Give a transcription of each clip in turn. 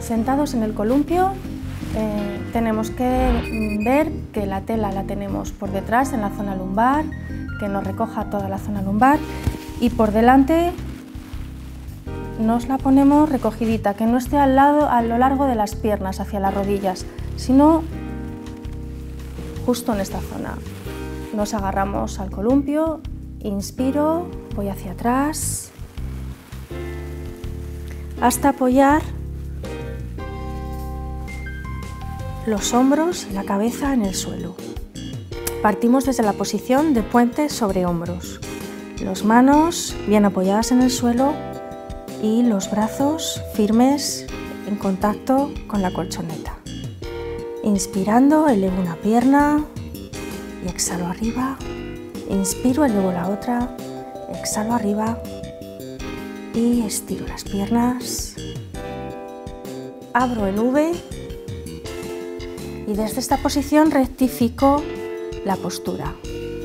Sentados en el columpio tenemos que ver que la tela la tenemos por detrás en la zona lumbar, que nos recoja toda la zona lumbar, y por delante nos la ponemos recogidita, que no esté a lo largo de las piernas hacia las rodillas, sino justo en esta zona. Nos agarramos al columpio, inspiro, voy hacia atrás hasta apoyar los hombros y la cabeza en el suelo. Partimos desde la posición de puente sobre hombros. Las manos bien apoyadas en el suelo y los brazos firmes en contacto con la colchoneta. Inspirando, elevo una pierna y exhalo arriba. Inspiro, elevo la otra, exhalo arriba y estiro las piernas. Abro en V y desde esta posición rectifico la postura.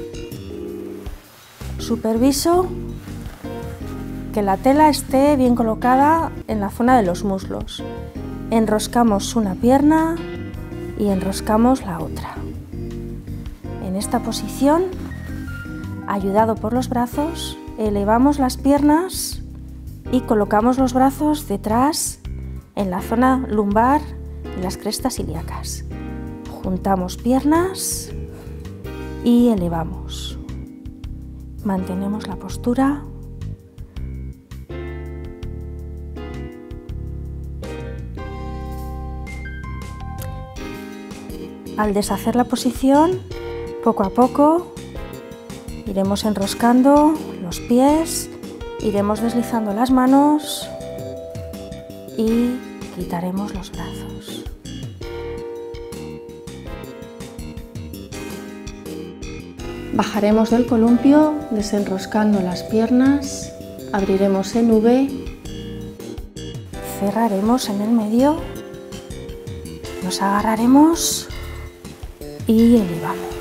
Superviso que la tela esté bien colocada en la zona de los muslos. Enroscamos una pierna y enroscamos la otra. En esta posición, ayudado por los brazos, elevamos las piernas y colocamos los brazos detrás en la zona lumbar y las crestas ilíacas. Juntamos piernas y elevamos. Mantenemos la postura. Al deshacer la posición, poco a poco iremos enroscando los pies, iremos deslizando las manos y quitaremos los brazos. Bajaremos del columpio desenroscando las piernas, abriremos en V, cerraremos en el medio, nos agarraremos y elevamos.